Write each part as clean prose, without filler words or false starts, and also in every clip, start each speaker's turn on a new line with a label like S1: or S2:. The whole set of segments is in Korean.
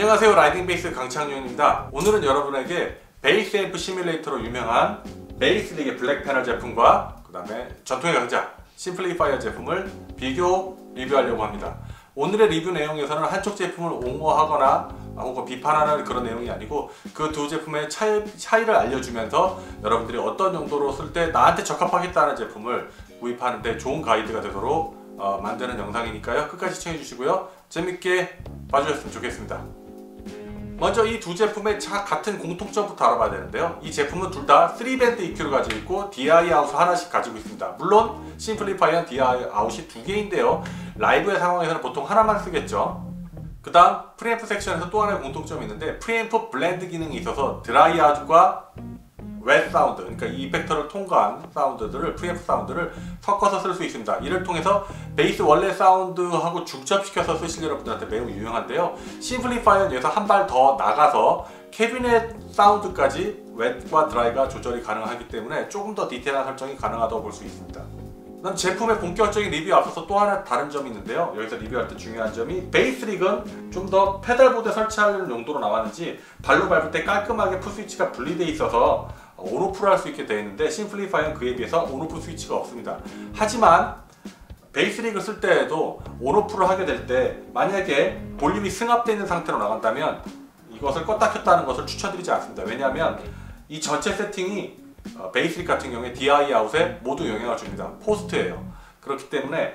S1: 안녕하세요, 라이딩 베이스 강창윤입니다. 오늘은 여러분에게 베이스 앰프 시뮬레이터로 유명한 베이스릭의 블랙 패널 제품과 그 다음에 전통의 강자 심플리파이어 제품을 비교 리뷰하려고 합니다. 오늘의 리뷰 내용에서는 한쪽 제품을 옹호하거나 혹은 비판하는 그런 내용이 아니고 그 두 제품의 차이를 알려주면서 여러분들이 어떤 용도로 쓸 때 나한테 적합하겠다는 제품을 구입하는 데 좋은 가이드가 되도록 만드는 영상이니까요. 끝까지 시청해 주시고요. 재밌게 봐주셨으면 좋겠습니다. 먼저 이 두 제품의 같은 공통점부터 알아봐야 되는데요. 이 제품은 둘 다 3밴드 EQ를 가지고 있고 DI 아웃 하나씩 가지고 있습니다. 물론 심플리파이어는 DI 아웃이 두 개인데요. 라이브의 상황에서는 보통 하나만 쓰겠죠. 그 다음 프리앰프 섹션에서 또 하나의 공통점이 있는데 프리앰프 블렌드 기능이 있어서 드라이 아웃과 웻 사운드, 그러니까 이 이펙터를 통과한 사운드들을, 프리앰프 사운드를 섞어서 쓸 수 있습니다. 이를 통해서 베이스 원래 사운드하고 중첩시켜서 쓰실 여러분들한테 매우 유용한데요. 심플리파이어는 여기서 한 발 더 나가서 캐비넷 사운드까지 웻과 드라이가 조절이 가능하기 때문에 조금 더 디테일한 설정이 가능하다고 볼 수 있습니다. 그다음 제품의 본격적인 리뷰에 앞서서 또 하나 다른 점이 있는데요. 여기서 리뷰할 때 중요한 점이 베이스릭은 좀 더 페달보드에 설치하는 용도로 나왔는지 발로 밟을 때 깔끔하게 풋스위치가 분리되어 있어서 온오프를 할 수 있게 되어 있는데 심플리파이어는 그에 비해서 온오프 스위치가 없습니다. 하지만 베이스릭을 쓸 때에도 온오프를 하게 될 때 만약에 볼륨이 승합되어 있는 상태로 나간다면 이것을 껐다 켰다 하는 것을 추천드리지 않습니다. 왜냐하면 이 전체 세팅이 베이스릭 같은 경우에 DI 아웃에 모두 영향을 줍니다. 포스트예요. 그렇기 때문에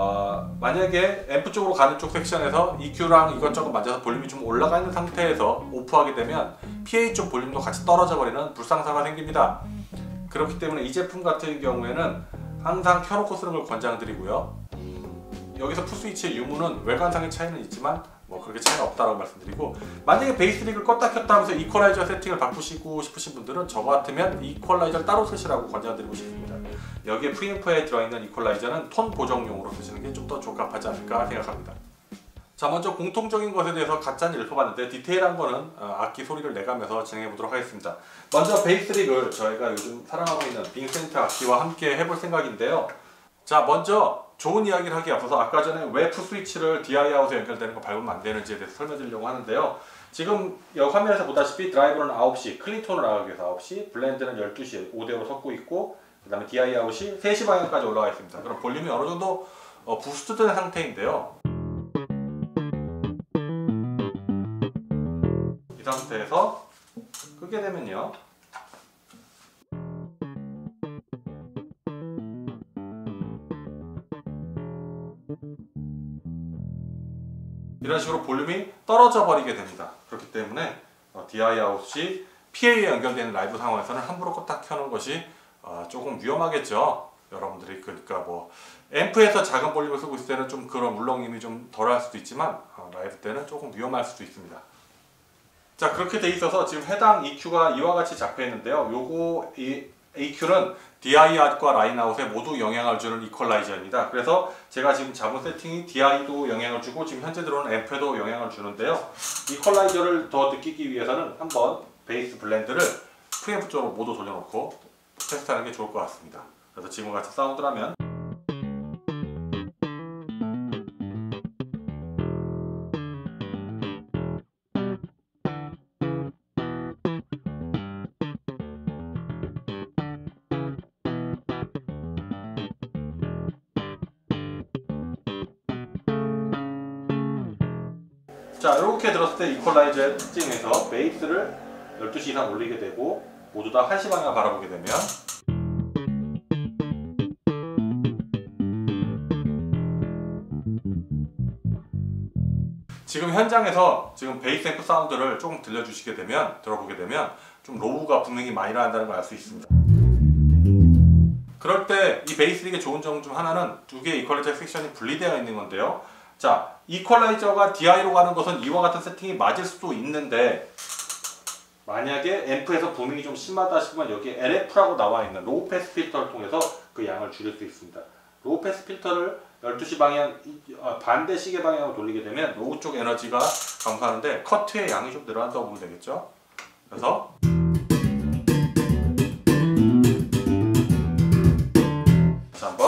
S1: 만약에 앰프 쪽으로 가는 쪽 섹션에서 EQ랑 이것저것 맞아서 볼륨이 좀 올라가 있는 상태에서 오프하게 되면 PA 쪽 볼륨도 같이 떨어져 버리는 불상사가 생깁니다. 그렇기 때문에 이 제품 같은 경우에는 항상 켜놓고 쓰는 걸 권장드리고요. 여기서 풋스위치의 유무는 외관상의 차이는 있지만 뭐 그렇게 차이는 없다라고 말씀드리고, 만약에 베이스릭을 껐다 켰다 하면서 이퀄라이저 세팅을 바꾸시고 싶으신 분들은 저 같으면 이퀄라이저를 따로 쓰시라고 권장드리고 싶습니다. 여기에 프리앰프에 들어있는 이퀄라이저는 톤 보정용으로 쓰시는 게 좀 더 적합하지 않을까 생각합니다. 자, 먼저 공통적인 것에 대해서 간단히 읊어봤는데 디테일한 거는 악기 소리를 내가면서 진행해 보도록 하겠습니다. 먼저 베이스릭을 저희가 요즘 사랑하고 있는 빙센트 악기와 함께 해볼 생각인데요. 자, 먼저 좋은 이야기를 하기에 앞서서 아까 전에 왜 풋스위치를 DI 아웃에 연결되는 거 밟으면 안 되는지에 대해서 설명드리려고 하는데요. 지금 여기 화면에서 보다시피 드라이버는 9시, 클린톤을 나가기 위해서 9시, 블렌드는 12시에 5대로 섞고 있고, 그 다음에 DI 아웃이 3시 방향까지 올라가 있습니다. 그럼 볼륨이 어느 정도 부스트된 상태인데요. 이 상태에서 끄게 되면요. 이런 식으로 볼륨이 떨어져 버리게 됩니다. 그렇기 때문에 DI 아웃이 PA에 연결되는 라이브 상황에서는 함부로 껐다 켜는 것이 조금 위험하겠죠. 여러분들이 그러니까 뭐 앰프에서 작은 볼륨을 쓰고 있을 때는 좀 그런 울렁임이 좀 덜할 수도 있지만 라이브 때는 조금 위험할 수도 있습니다. 자, 그렇게 돼 있어서 지금 해당 EQ가 이와 같이 잡혀 있는데요. 요거 이 EQ는 DI 아웃과 라인 아웃에 모두 영향을 주는 이퀄라이저입니다. 그래서 제가 지금 잡은 세팅이 DI도 영향을 주고 지금 현재 들어오는 앰프에도 영향을 주는데요. 이퀄라이저를 더 느끼기 위해서는 한번 베이스 블렌드를 프리앰프 쪽으로 모두 돌려놓고 테스트하는 게 좋을 것 같습니다. 그래서 지금과 같이 사운드를 하면 자, 이렇게 들었을 때 이퀄라이저의 특징에서 베이스를 12시 이상 올리게 되고 모두 다 1시 방향 바라보게 되면 지금 현장에서 지금 베이스 앰프 사운드를 조금 들려주시게 되면, 들어보게 되면 좀 로우가 분명히 많이 나간다는 걸 알 수 있습니다. 그럴 때 이 베이스릭의 좋은 점 중 하나는 두 개의 이퀄라이저 섹션이 분리되어 있는 건데요. 자, 이퀄라이저가 DI로 가는 것은 이와 같은 세팅이 맞을 수도 있는데 만약에 앰프에서 부밍이 좀 심하다 싶으면 여기에 LF라고 나와 있는 로우 패스 필터를 통해서 그 양을 줄일 수 있습니다. 로우 패스 필터를 12시 방향 반대 시계 방향으로 돌리게 되면 로우 쪽 에너지가 감소하는데 커트의 양이 좀 늘어난다고 보면 되겠죠. 그래서 다시 한번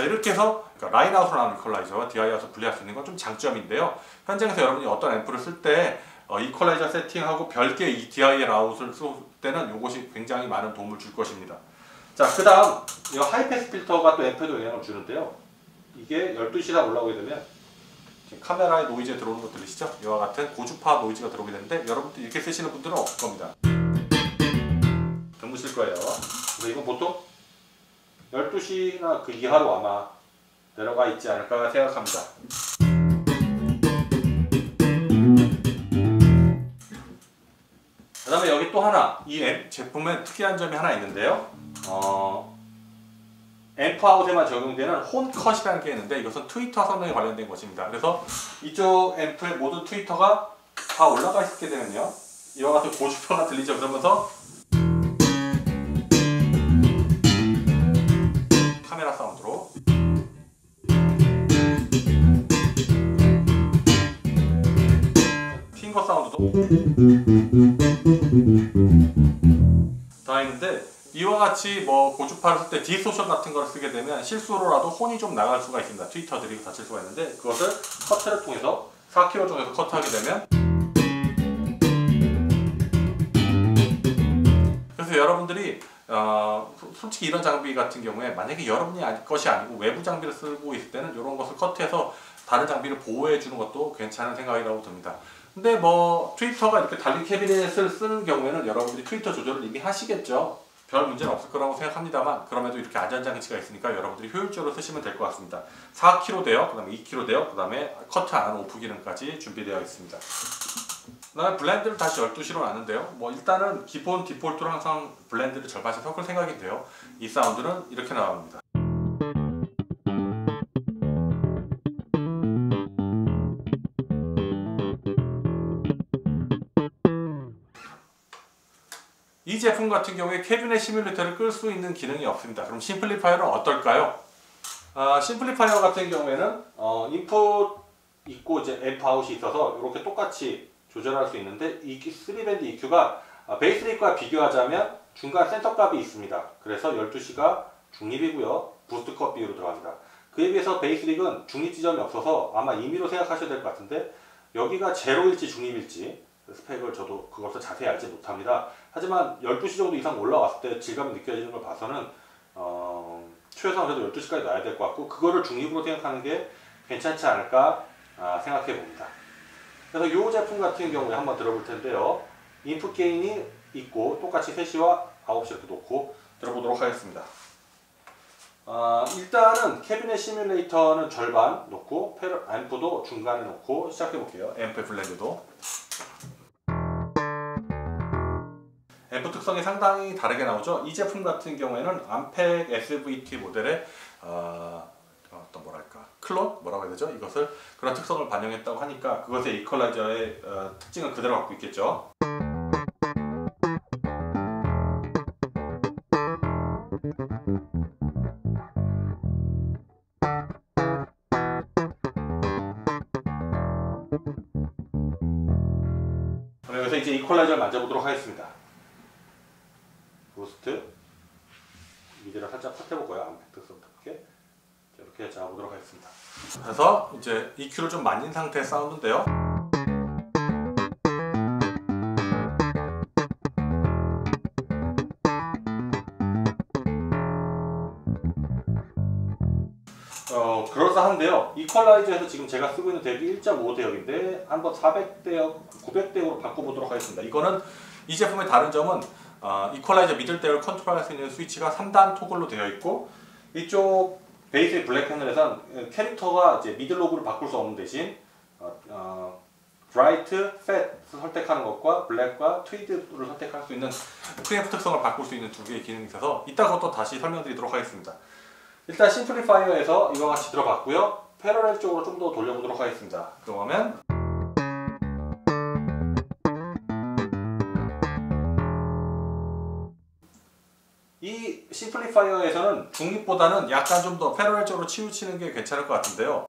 S1: 자, 이렇게 해서 그러니까 라인아웃으로 나오는 이퀄라이저와 DI아웃을 분리할 수 있는 건 좀 장점인데요. 현장에서 여러분이 어떤 앰프를 쓸 때 이퀄라이저 세팅하고 별개 이 DI아웃을 쓸 때는 이것이 굉장히 많은 도움을 줄 것입니다. 자, 그 다음 이 하이패스 필터가 또 앰프에도 영향을 주는데요. 이게 12시간 올라오게 되면 카메라에 노이즈에 들어오는 거 들리시죠? 이와 같은 고주파 노이즈가 들어오게 되는데 여러분들 이렇게 쓰시는 분들은 없을 겁니다. 드무실 거예요. 그래서 이건 보통 12시나 그 이하로 아마 내려가 있지 않을까 생각합니다. 그 다음에 여기 또 하나, 이 제품에 특이한 점이 하나 있는데요. 앰프아웃에만 적용되는 홈컷이라는 게 있는데 이것은 트위터 성능에 관련된 것입니다. 그래서 이쪽 앰프의 모든 트위터가 다 올라가 있게 되면요, 이와 같은 고주파가 들리죠. 그러면서 카메라 사운드로 핑거 사운드도 다 있는데, 이와 같이 뭐 고주파를 쓸 때 디스토션 같은 걸 쓰게 되면 실수로라도 혼이 좀 나갈 수가 있습니다. 트위터들이 다칠 수가 있는데, 그것을 커트를 통해서 4kg 정도에서 커트하게 되면, 그래서 여러분들이 솔직히 이런 장비 같은 경우에 만약에 여러분이 것이 아니고 외부 장비를 쓰고 있을 때는 이런 것을 커트해서 다른 장비를 보호해 주는 것도 괜찮은 생각이라고 듭니다. 근데 뭐 트위터가 이렇게 달린 캐비넷을 쓰는 경우에는 여러분들이 트위터 조절을 이미 하시겠죠. 별 문제는 없을 거라고 생각합니다만, 그럼에도 이렇게 안전장치가 있으니까 여러분들이 효율적으로 쓰시면 될 것 같습니다. 4kg 대역, 그 다음에 2kg 대역, 그 다음에 커트 안 하는 오프 기능까지 준비되어 있습니다. 그 다음에 블렌드를 다시 12시로 놨는데요. 뭐 일단은 기본 디폴트로 항상 블렌드를 절반씩 섞을 생각인데요. 이 사운드는 이렇게 나옵니다. 이 제품 같은 경우에 캐비넷 시뮬레이터를 끌 수 있는 기능이 없습니다. 그럼 심플리파이어는 어떨까요? 심플리파이어 같은 경우에는 인풋 있고 이제 앰프 아웃이 있어서 이렇게 똑같이 조절할 수 있는데, 이 3밴드 EQ가 베이스릭과 비교하자면 중간 센터 값이 있습니다. 그래서 12시가 중립이고요. 부스트 컷 비율로 들어갑니다. 그에 비해서 베이스릭은 중립 지점이 없어서 아마 임의로 생각하셔야 될 것 같은데, 여기가 제로일지 중립일지 스펙을 저도 그것을 자세히 알지 못합니다. 하지만 12시 정도 이상 올라왔을 때 질감이 느껴지는 걸 봐서는 최소한 그래도 12시까지 놔야 될 것 같고, 그거를 중립으로 생각하는 게 괜찮지 않을까 생각해 봅니다. 그래서 이 제품 같은 경우에 한번 들어볼 텐데요. 인풋 게인이 있고 똑같이 3시와 9시 이렇게 놓고 들어보도록 하겠습니다. 일단은 캐비넷 시뮬레이터는 절반 놓고 앰프도 중간에 놓고 시작해 볼게요. 앰프 블렌드도 앰프 특성이 상당히 다르게 나오죠. 이 제품 같은 경우에는 암팩 SVT 모델의 어떤 뭐랄까 클론? 뭐라고 해야 되죠? 이것을 그런 특성을 반영했다고 하니까 그것의 이퀄라이저의 특징을 그대로 갖고 있겠죠. 그래서 이제 이퀄라이저를 만져보도록 하겠습니다. 부스트 미디를 살짝 컷해볼 거예요. 암팩 특성답게 이렇게 잡아보도록 하겠습니다. 그래서 이제 EQ를 좀 만진 상태의 사운드인데요. 그럴싸한데요. 이퀄라이저에서 지금 제가 쓰고 있는 덱이 1.5 대역인데 한번 400대역, 900대역으로 바꿔보도록 하겠습니다. 이거는 이 제품의 다른 점은 이퀄라이저 미들 대역을 컨트롤할 수 있는 스위치가 3단 토글로 되어 있고, 이쪽 베이스의 블랙 패널에선 캐릭터가 이제 미들 로그를 바꿀 수 없는 대신 브라이트, 팻을 선택하는 것과 블랙과 트위드를 선택할 수 있는 프리앰프 특성을 바꿀 수 있는 두 개의 기능이 있어서 이따 그것도 다시 설명드리도록 하겠습니다. 일단 심플리파이어에서 이와 같이 들어봤고요. 패러렐 쪽으로 좀 더 돌려보도록 하겠습니다. 그러면 이 심플리파이어에서는 중립보다는 약간 좀 더 패러렐 쪽으로 치우치는 게 괜찮을 것 같은데요.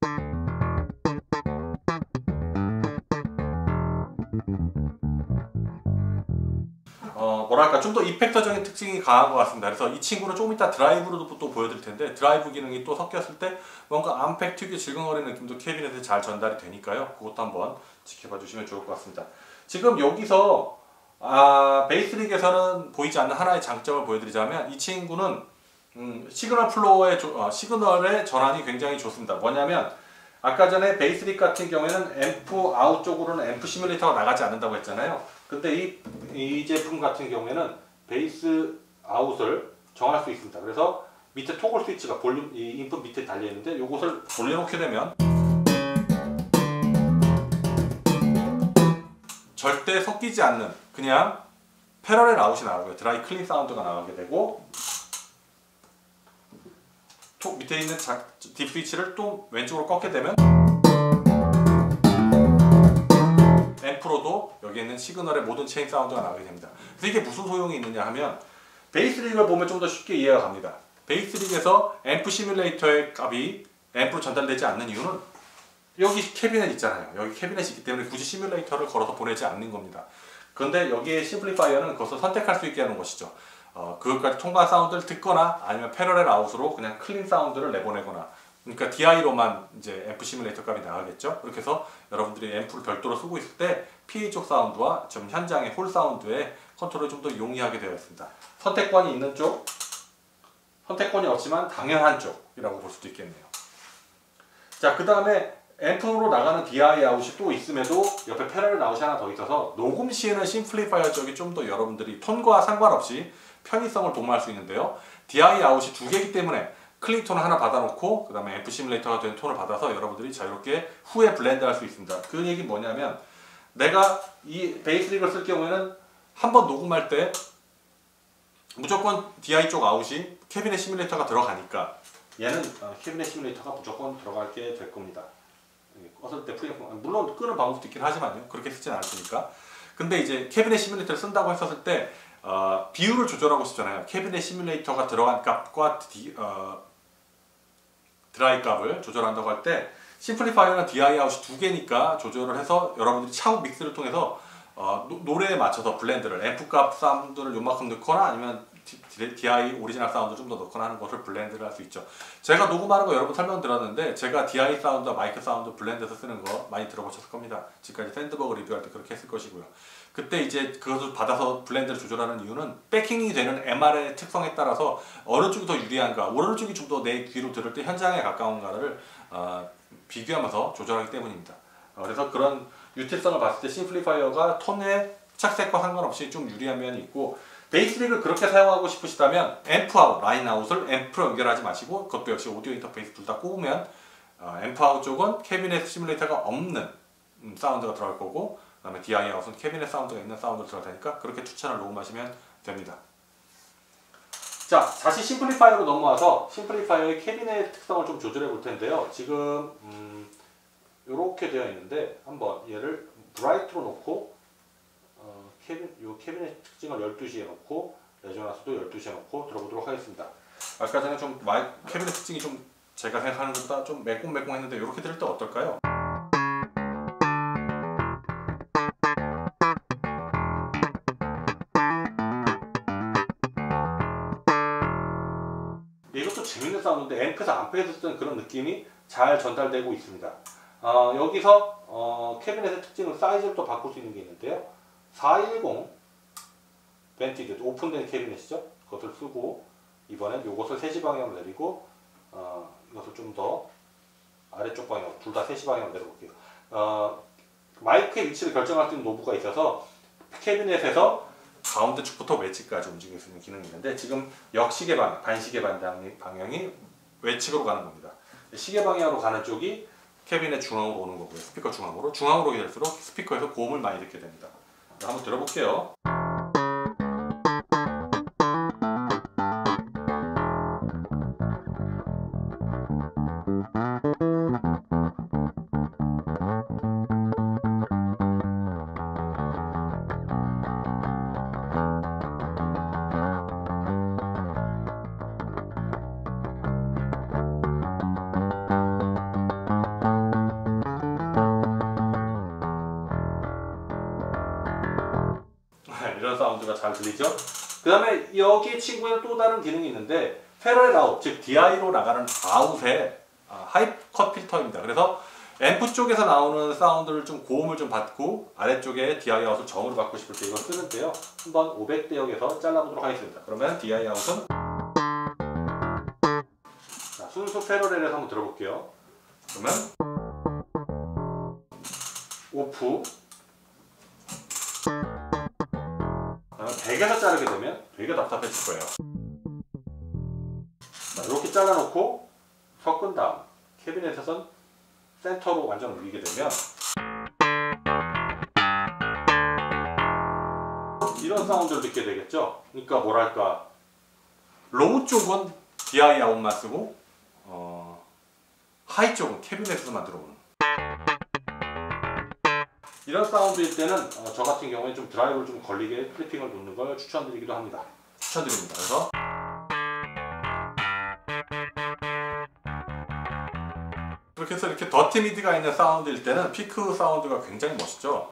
S1: 뭐랄까 좀 더 이펙터적인 특징이 강한 것 같습니다. 그래서 이 친구는 조금 이따 드라이브로도 또 보여드릴 텐데 드라이브 기능이 또 섞였을 때 뭔가 암팩 특유의 질겅거리는 느낌도 캐비넷에 잘 전달이 되니까요. 그것도 한번 지켜봐 주시면 좋을 것 같습니다. 지금 여기서 베이스릭에서는 보이지 않는 하나의 장점을 보여드리자면 이 친구는 시그널 플로어의 시그널의 전환이 굉장히 좋습니다. 뭐냐면 아까 전에 베이스릭 같은 경우에는 앰프 아웃 쪽으로는 앰프 시뮬레이터가 나가지 않는다고 했잖아요. 근데 이 제품 같은 경우에는 베이스 아웃을 정할 수 있습니다. 그래서 밑에 토글 스위치가 볼륨 이 인풋 밑에 달려 있는데 이것을 돌려놓게 되면 절대 섞이지 않는 그냥 패러렐 아웃이 나오고요. 드라이 클린 사운드가 나가게 되고 밑에 있는 딥 스위치를 또 왼쪽으로 꺾게 되면 앰프로도 여기 있는 시그널의 모든 체인 사운드가 나오게 됩니다. 그래서 이게 무슨 소용이 있느냐 하면 베이스릭을 보면 좀 더 쉽게 이해가 갑니다. 베이스릭에서 앰프 시뮬레이터의 값이 앰프로 전달되지 않는 이유는 여기 캐비넷 있잖아요. 여기 캐비넷이 있기 때문에 굳이 시뮬레이터를 걸어서 보내지 않는 겁니다. 그런데 여기에 심플리파이어는 그것을 선택할 수 있게 하는 것이죠. 그것까지 통과 사운드를 듣거나 아니면 패러렐 아웃으로 그냥 클린 사운드를 내보내거나 그러니까 DI로만 이제 앰프 시뮬레이터 값이 나가겠죠. 그렇게 해서 여러분들이 앰프를 별도로 쓰고 있을 때 PA 쪽 사운드와 지금 현장의 홀 사운드의 컨트롤이 좀 더 용이하게 되어 있습니다. 선택권이 있는 쪽, 선택권이 없지만 당연한 쪽이라고 볼 수도 있겠네요. 자, 그 다음에 앰프로 나가는 DI 아웃이 또 있음에도 옆에 패러렐 아웃이 하나 더 있어서 녹음 시에는 심플리파이어 쪽이 좀 더 여러분들이 톤과 상관없이 편의성을 도모할 수 있는데요. DI 아웃이 두 개이기 때문에 클린 톤을 하나 받아놓고 그 다음에 앰프 시뮬레이터가 되는 톤을 받아서 여러분들이 자유롭게 후에 블렌드 할 수 있습니다. 그 얘기 뭐냐면 내가 이 베이스릭을 쓸 경우에는 한번 녹음할 때 무조건 DI 쪽 아웃이 캐비넷 시뮬레이터가 들어가니까 얘는 캐비넷 시뮬레이터가 무조건 들어가게 될 겁니다. 껐을 때 프리앰프 물론 끄는 방법도 있긴 하지만요. 그렇게 쓰진 않을 테니까. 근데 이제 캐비넷 시뮬레이터를 쓴다고 했었을 때 비율을 조절하고 싶잖아요. 캐비넷 시뮬레이터가 들어간 값과 드라이 값을 조절한다고 할 때 심플리파이어나 DI 아웃이 두 개니까 조절을 해서 여러분들이 차후 믹스를 통해서 노래에 맞춰서 블렌드를 앰프 값 사운드를 요만큼 넣거나 아니면 DI 오리지널 사운드 좀 더 넣거나 하는 것을 블렌드를 할 수 있죠. 제가 녹음하는 거 여러 번 설명드렸는데 제가 DI 사운드와 마이크 사운드 블렌드해서 쓰는 거 많이 들어보셨을 겁니다. 지금까지 샌드버그 리뷰할 때 그렇게 했을 것이고요. 그때 이제 그것을 받아서 블렌드를 조절하는 이유는 백킹이 되는 MR의 특성에 따라서 어느 쪽이 더 유리한가, 어느 쪽이 좀 더 내 귀로 들을 때 현장에 가까운가를 비교하면서 조절하기 때문입니다. 그래서 그런 유틸성을 봤을 때 심플리파이어가 톤의 착색과 상관없이 좀 유리한 면이 있고 베이스릭을 그렇게 사용하고 싶으시다면 앰프 아웃, 라인 아웃을 앰프로 연결하지 마시고 그것도 역시 오디오 인터페이스 둘 다 꼽으면 앰프 아웃 쪽은 캐비넷 시뮬레이터가 없는 사운드가 들어갈 거고 그 다음에 DI 아웃은 캐비넷 사운드가 있는 사운드를 들어갈 테니까 그렇게 두 채널 녹음하시면 됩니다. 자, 다시 심플리파이어로 넘어와서 심플리파이어의 캐비넷 특성을 좀 조절해 볼 텐데요. 지금 이렇게 되어 있는데 한번 얘를 브라이트로 놓고 캐비넷 특징을 12시에 놓고 레조넌스도 12시에 놓고 들어보도록 하겠습니다. 아까 전에 좀 캐비넷 특징이 좀 제가 생각하는 것보다 좀 매콤매콤했는데 이렇게 들을 때 어떨까요? 이것도 재밌는 사운드인데 앰프에서 암프에서 쓰던 그런 느낌이 잘 전달되고 있습니다. 여기서 캐비넷의 특징은 사이즈를 또 바꿀 수 있는 게 있는데요. 410 벤티드 오픈된 캐비넷이죠. 그것을 쓰고 이번엔 이것을 3시 방향으로 내리고 이것을 좀 더 아래쪽 방향 둘 다 3시 방향으로 내려볼게요. 마이크의 위치를 결정할 수 있는 노브가 있어서 캐비넷에서 가운데 축부터 웨치까지 움직일 수 있는 기능이 있는데 지금 역시계 방향, 반시계 방향이 웨측으로 가는 겁니다. 시계 방향으로 가는 쪽이 캐비넷 중앙으로 오는 거고요. 스피커 중앙으로 오게 될수록 스피커에서 고음을 많이 듣게 됩니다. 한번 들어볼게요. 사운드가 잘 들리죠. 그 다음에 여기 친구에는 또 다른 기능이 있는데 패러렐 아웃, 즉 DI로 나가는 아웃에 하이 컷 필터입니다. 그래서 앰프 쪽에서 나오는 사운드를 좀 고음을 좀 받고 아래쪽에 DI 아웃을 정으로 받고 싶을 때 이거 쓰는데요. 한번 500대역에서 잘라보도록 하겠습니다. 그러면 DI 아웃은 자, 순수 패러렐에서 한번 들어볼게요. 그러면 오프 100에서 자르게 되면 되게 답답해질 거예요. 자, 이렇게 잘라놓고 섞은 다음 캐비넷에선 센터로 완전 옮기게 되면 이런 사운드를 듣게 되겠죠. 그러니까 뭐랄까 로우 쪽은 DI 아웃만 쓰고 하이 쪽은 캐비넷에서만 들어오는 이런 사운드일 때는 저 같은 경우에 좀 드라이브를 좀 걸리게 클리핑을 놓는 걸 추천드리기도 합니다. 추천드립니다. 그래서 그렇게 해서 이렇게 더티 미디가 있는 사운드일 때는 피크 사운드가 굉장히 멋있죠.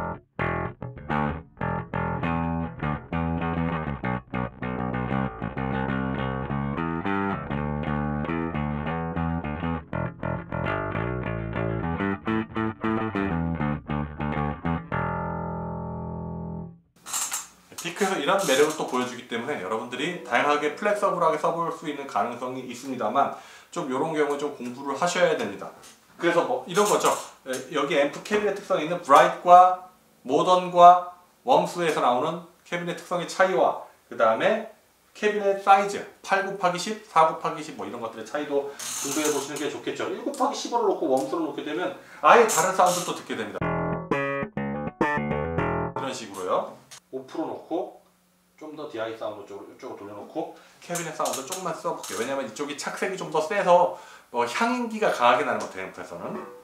S1: 피크에서 이런 매력을 또 보여주기 때문에 여러분들이 다양하게 플렉서블하게 써볼 수 있는 가능성이 있습니다만 좀 이런 경우에 좀 공부를 하셔야 됩니다. 그래서 뭐 이런 거죠. 여기 앰프 캐비넷 특성이 있는 브라이트과 모던과 웜스에서 나오는 캐비넷 특성의 차이와 그 다음에 캐비넷 사이즈 8곱하기10, 4곱하기10 뭐 이런 것들의 차이도 공부해 보시는 게 좋겠죠. 1곱하기15를 놓고 웜스를 놓게 되면 아예 다른 사운드를 또 듣게 됩니다. 이런 식으로요. 5% 놓고 좀 더 DI 사운드 쪽으로 돌려놓고 캐비넷 사운드 조금만 써볼게요. 왜냐면 이쪽이 착색이 좀 더 세서 향기가 강하게 나는 것 같아요. 앰프에서는.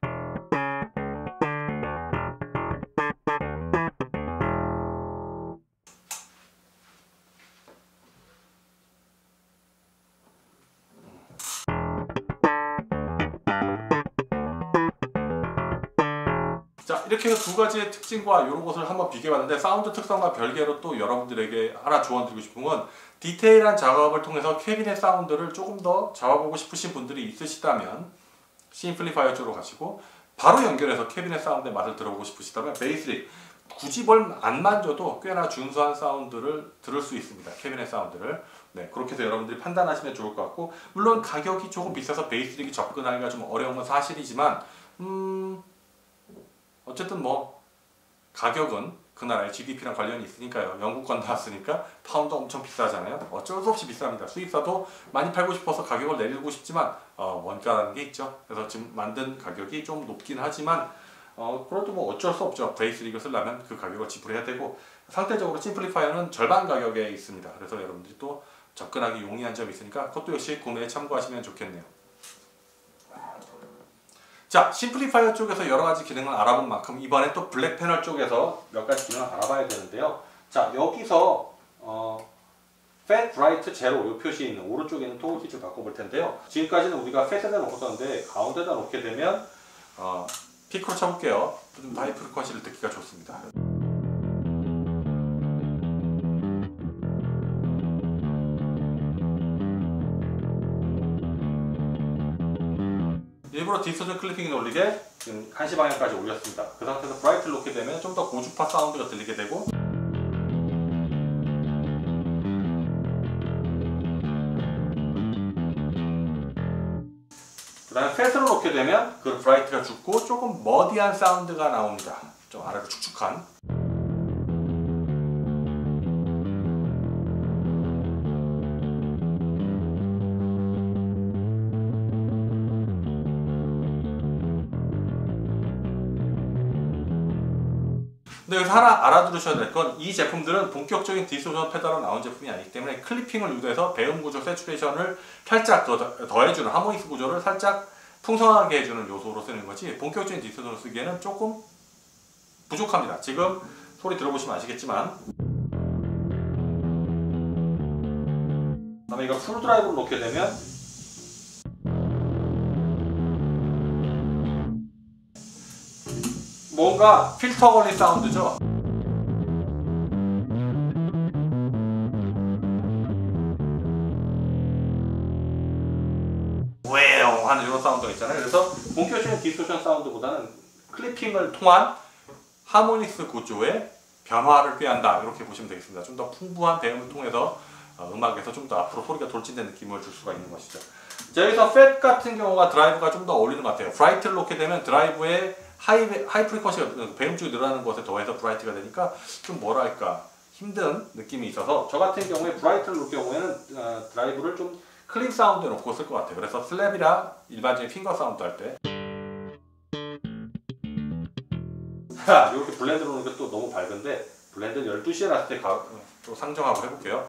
S1: 자, 이렇게 해서 두 가지의 특징과 이런 것을 한번 비교해봤는데 사운드 특성과 별개로 또 여러분들에게 하나 조언드리고 싶은 건 디테일한 작업을 통해서 캐비넷 사운드를 조금 더 잡아보고 싶으신 분들이 있으시다면 심플리파이어 쪽으로 가시고 바로 연결해서 캐비넷 사운드의 맛을 들어보고 싶으시다면 베이스릭 굳이 뭘 안 만져도 꽤나 준수한 사운드를 들을 수 있습니다. 캐비넷 사운드를. 네, 그렇게 해서 여러분들이 판단하시면 좋을 것 같고 물론 가격이 조금 비싸서 베이스릭이 접근하기가 좀 어려운 건 사실이지만 어쨌든 뭐 가격은 그 나라의 GDP랑 관련이 있으니까요. 영국권 나왔으니까 파운드 엄청 비싸잖아요. 어쩔 수 없이 비쌉니다. 수입사도 많이 팔고 싶어서 가격을 내리고 싶지만 원가라는 게 있죠. 그래서 지금 만든 가격이 좀 높긴 하지만 그래도 뭐 어쩔 수 없죠. 베이스릭을 쓰려면 그 가격을 지불해야 되고 상대적으로 심플리파이어는 절반 가격에 있습니다. 그래서 여러분들이 또 접근하기 용이한 점이 있으니까 그것도 역시 구매에 참고하시면 좋겠네요. 자, 심플리파이어 쪽에서 여러가지 기능을 알아본 만큼 이번에 또 블랙 패널 쪽에서 몇 가지 기능을 알아봐야 되는데요. 자, 여기서 Fat Bright Zero 이 표시 있는 오른쪽에 있는 토글 스위치를 바꿔볼 텐데요. 지금까지는 우리가 Fat에다 놓고 썼는데 가운데다 놓게 되면 피크로 쳐볼게요. 좀 하이 프리퀀시를 듣기가 좋습니다. 일부러 디스토션 클리핑이 올리게 지금 1시 방향까지 올렸습니다. 그 상태에서 브라이트를 놓게 되면 좀 더 고주파 사운드가 들리게 되고 그 다음에 팻으로 놓게 되면 그 브라이트가 죽고 조금 머디한 사운드가 나옵니다. 좀 아래로 축축한. 근데 여기서 하나 알아두셔야 될 건 이 제품들은 본격적인 디스토션 페달로 나온 제품이 아니기 때문에 클리핑을 유도해서 배음 구조 세츄레이션을 살짝 더해주는 하모닉스 구조를 살짝 풍성하게 해주는 요소로 쓰는 거지 본격적인 디스토션을 쓰기에는 조금 부족합니다. 지금 소리 들어보시면 아시겠지만 다음에 이걸 풀 드라이브로 놓게 되면 뭔가 필터 걸린 사운드죠. 우에용 하는 이런 사운드가 있잖아요. 그래서 본격적인 디스토션 사운드보다는 클리핑을 통한 하모닉스 구조의 변화를 꾀한다, 이렇게 보시면 되겠습니다. 좀 더 풍부한 배음을 통해서 음악에서 좀 더 앞으로 소리가 돌진된 느낌을 줄 수가 있는 것이죠. 자, 여기서 팻 같은 경우가 드라이브가 좀 더 어울리는 것 같아요. 브라이트를 놓게 되면 드라이브의 하이 프리퀀시가 배음 쪽이 늘어나는 것에 더해서 브라이트가 되니까 좀 뭐랄까 힘든 느낌이 있어서, 저 같은 경우에 브라이트를 놓을 경우에는 드라이브를 좀 클린 사운드에 놓고 쓸 것 같아요. 그래서 슬랩이랑 일반적인 핑거 사운드 할 때 이렇게 블렌드로 놓는 게 또 너무 밝은데, 블렌드는 12시에 놨을 때 또 상정하고 해볼게요.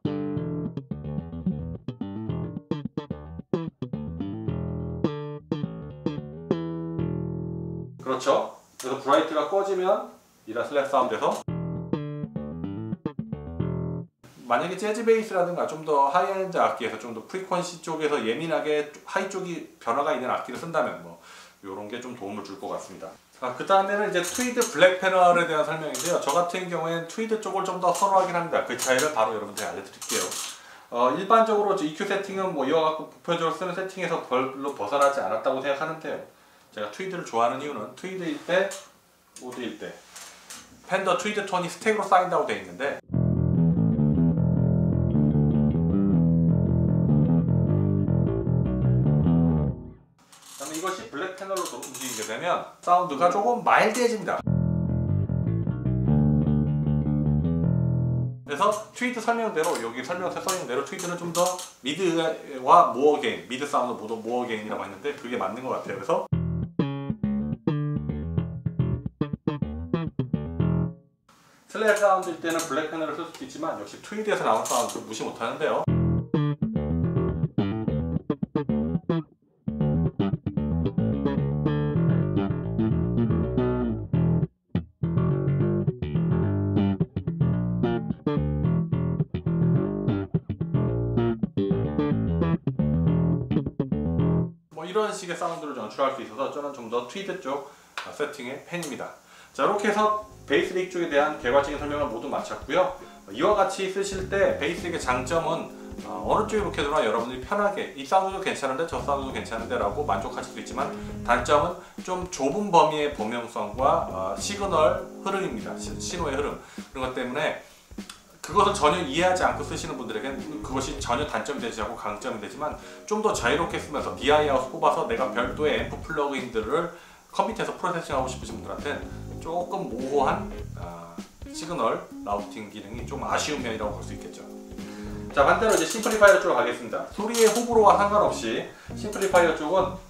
S1: 그렇죠. 그래서 브라이트가 꺼지면 이런 슬랩 사운드에서, 만약에 재즈 베이스라든가 좀 더 하이엔드 악기에서 좀 더 프리퀀시 쪽에서 예민하게 하이 쪽이 변화가 있는 악기를 쓴다면 뭐 이런 게 좀 도움을 줄 것 같습니다. 그 다음에는 이제 트위드 블랙 패널에 대한 설명인데요. 저 같은 경우에는 트위드 쪽을 좀 더 선호하긴 합니다. 그 차이를 바로 여러분들께 알려드릴게요. 일반적으로 EQ 세팅은 뭐 이와 같고 부표적으로 쓰는 세팅에서 별로 벗어나지 않았다고 생각하는데요. 제가 트위드를 좋아하는 이유는 트위드일 때, 모드일 때 팬더 트위드 톤이 스택으로 쌓인다고 되어 있는데, 이것이 블랙 패널로 움직이게 되면 사운드가 조금 마일드해집니다. 그래서 트위드 설명대로, 여기 설명서에 써있는 대로 트위드는 좀 더 미드와 모어 게인, 미드 사운드 모두 모어 게인이라고 했는데 그게 맞는 것 같아요. 그래서 슬랩 사운드일 때는 블랙 패널을 쓸 수도 있지만 역시 트위드에서 나온 사운드 무시 못하는데요. 이런 식의 사운드를 연출할 수 있어서 저는 좀 더 트위드 쪽 세팅의 팬입니다. 자, 이렇게 해서 베이스릭 쪽에 대한 개괄적인 설명을 모두 마쳤고요. 이와 같이 쓰실 때 베이스릭의 장점은 어느 쪽에 놓게도나 여러분들이 편하게 이 사운드도 괜찮은데 저 사운드도 괜찮은데 라고 만족하실 수 있지만, 단점은 좀 좁은 범위의 범용성과 시그널 흐름입니다. 신호의 흐름, 그런 것 때문에 그것을 전혀 이해하지 않고 쓰시는 분들에겐 그것이 전혀 단점이 되지 않고 강점이 되지만, 좀 더 자유롭게 쓰면서 DI-아웃 뽑아서 내가 별도의 앰프 플러그인들을 컴퓨터에서 프로세싱하고 싶으신 분들한테는 조금 모호한 시그널 라우팅 기능이 좀 아쉬운 면이라고 볼 수 있겠죠. 자, 반대로 이제 심플리파이어 쪽으로 가겠습니다. 소리의 호불호와 상관없이 심플리파이어 쪽은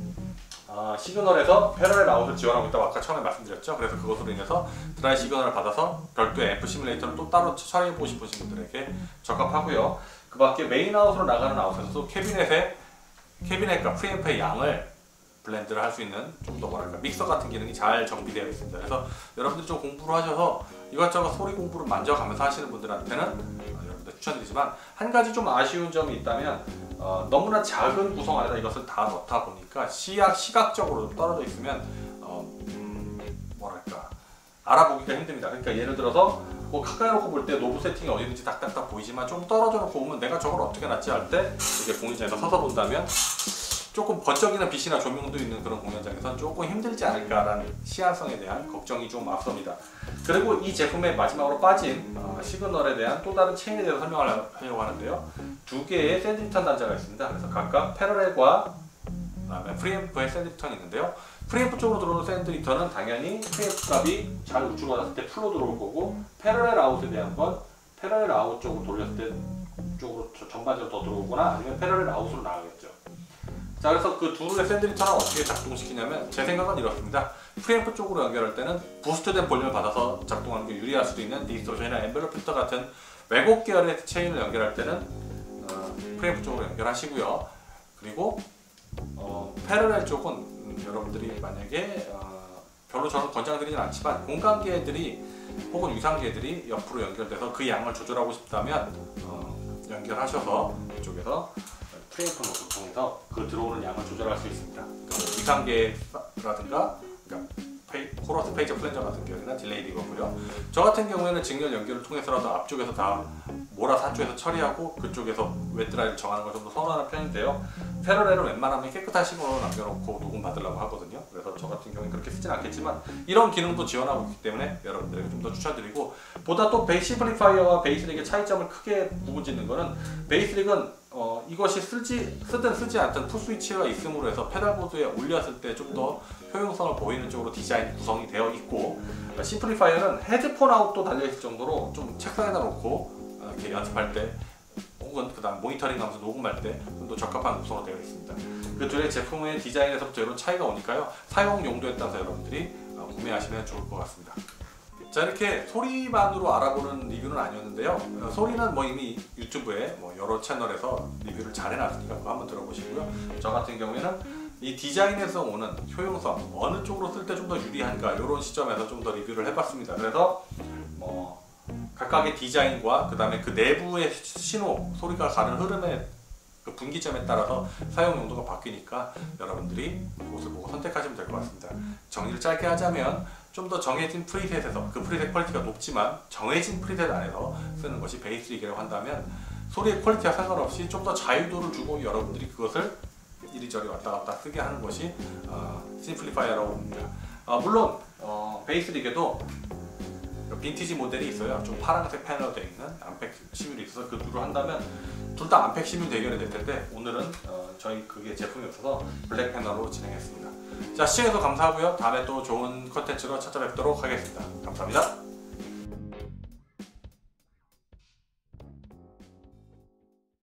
S1: 시그널에서 패러렐 아웃을 지원하고 있다고 아까 처음에 말씀드렸죠. 그래서 그것으로 인해서 드라이 시그널을 받아서 별도의 앰프 시뮬레이터를 또 따로 처리해보고 싶으신 분들에게 적합하고요. 그 밖에 메인 아웃으로 나가는 아웃에서도 캐비넷과 프리앰프의 양을 블렌드를 할 수 있는 좀 더 뭐랄까 믹서 같은 기능이 잘 정비되어 있습니다. 그래서 여러분들이 좀 공부를 하셔서 이것저것 소리 공부를 만져가면서 하시는 분들한테는 여러분들 추천드리지만, 한 가지 좀 아쉬운 점이 있다면 너무나 작은 구성 안에다 이것을 다 넣다 보니까 시각적으로 떨어져 있으면 뭐랄까 알아보기가 힘듭니다. 그러니까 예를 들어서 뭐 가까이 놓고 볼 때 노브 세팅이 어디든지 딱딱딱 보이지만 좀 떨어져 놓고 보면 내가 저걸 어떻게 놨지 할 때 이렇게 공연장에서 서서 본다면 조금 번쩍이는 빛이나 조명도 있는 그런 공연장에서는 조금 힘들지 않을까라는 시야성에 대한 걱정이 좀 앞섭니다. 그리고 이 제품의 마지막으로 빠진 시그널에 대한 또 다른 체인에 대해서 설명하려고 하는데요. 두 개의 샌드리턴 단자가 있습니다. 그래서 각각 패러렐과 그다음에 프리앰프의 샌드리턴이 있는데요. 프리앰프 쪽으로 들어오는 샌드리턴은 당연히 프리앰프 값이 잘 우측으로 갔을 때 풀로 들어올 거고, 패러렐 아웃에 대한 건 패러렐 아웃 쪽으로 돌렸을 때 쪽으로 전반적으로 더 들어오거나 아니면 패러렐 아웃으로 나가겠죠. 자, 그래서 그 둘의 샌드리턴을 어떻게 작동시키냐면 제 생각은 이렇습니다. 프리앰프 쪽으로 연결할 때는 부스트된 볼륨을 받아서 작동하는 게 유리할 수도 있는 디스토션이나 앰플러 필터 같은 왜곡 계열의 체인을 연결할 때는 프리앰프 쪽으로 연결하시고요. 그리고 패러렐 쪽은 여러분들이 만약에 별로 저는 권장드리진 않지만 공간계들이 혹은 위상계들이 옆으로 연결돼서 그 양을 조절하고 싶다면 연결하셔서 이쪽에서 프리앰프 노트를 통해서 그 들어오는 양을 조절할 수 있습니다. 위상계라든가 코러스 페이저 플랜저 같은 경우에는 딜레이 디거고요. 저 같은 경우에는 직렬 연결을 통해서라도 앞쪽에서 다 몰아서 한쪽에서 처리하고 그쪽에서 웨드라이를 정하는 걸 좀 더 선호하는 편인데요. 패러렐은 웬만하면 깨끗한 식으로 남겨놓고 녹음 받으려고 하거든요. 그래서 저 같은 경우는 그렇게 쓰진 않겠지만 이런 기능도 지원하고 있기 때문에 여러분들에게 좀 더 추천드리고, 보다 또 베이스 심플리파이어와 베이스릭의 차이점을 크게 구분짓는 거는, 베이스릭은 이것이 쓰든 쓰지 않든 풋스위치가 있음으로 해서 페달보드에 올렸을 때 좀 더 효용성을 보이는 쪽으로 디자인 구성이 되어 있고, 심플리파이어는 헤드폰 아웃도 달려있을 정도로 좀 책상에다 놓고 이렇게 연습할 때 혹은 그 다음 모니터링하면서 녹음할 때 좀 더 적합한 구성으로 되어 있습니다. 그 둘의 제품의 디자인에서부터 이런 차이가 오니까요, 사용 용도에 따라서 여러분들이 구매하시면 좋을 것 같습니다. 자, 이렇게 소리만으로 알아보는 리뷰는 아니었는데요. 소리는 뭐 이미 유튜브에 뭐 여러 채널에서 리뷰를 잘 해놨으니까 그거 한번 들어보시고요. 저 같은 경우에는 이 디자인에서 오는 효용성, 어느 쪽으로 쓸 때 좀 더 유리한가, 이런 시점에서 좀 더 리뷰를 해봤습니다. 그래서 뭐 각각의 디자인과 그 다음에 그 내부의 신호, 소리가 가는 흐름의 그 분기점에 따라서 사용 용도가 바뀌니까 여러분들이 그것을 보고 선택하시면 될 것 같습니다. 정리를 짧게 하자면, 좀 더 정해진 프리셋에서, 그 프리셋 퀄리티가 높지만 정해진 프리셋 안에서 쓰는 것이 베이스릭이라고 한다면, 소리의 퀄리티와 상관없이 좀 더 자유도를 주고 여러분들이 그것을 이리저리 왔다 갔다 쓰게 하는 것이 심플리파이어라고 봅니다. 물론 베이스릭에도 빈티지 모델이 있어요. 좀 파란색 패널 되어 있는 암팩 시뮬이 있어서 그 둘을 한다면 둘 다 암팩 시뮬 대결이 될 텐데, 오늘은 저희 그게 제품이 없어서 블랙 패널로 진행했습니다. 자, 시청해주셔서 감사하고요. 다음에 또 좋은 컨텐츠로 찾아뵙도록 하겠습니다. 감사합니다.